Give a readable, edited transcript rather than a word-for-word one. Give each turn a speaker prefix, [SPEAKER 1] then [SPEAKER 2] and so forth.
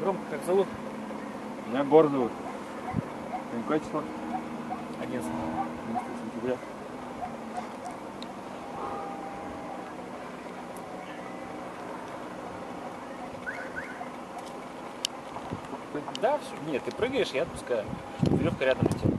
[SPEAKER 1] Ромка, как зовут?
[SPEAKER 2] Меня Бор зовут. Какое число?
[SPEAKER 1] 11.
[SPEAKER 2] 11 сентября.
[SPEAKER 1] Да, все. Нет, ты прыгаешь, я отпускаю. Веревка рядом летит.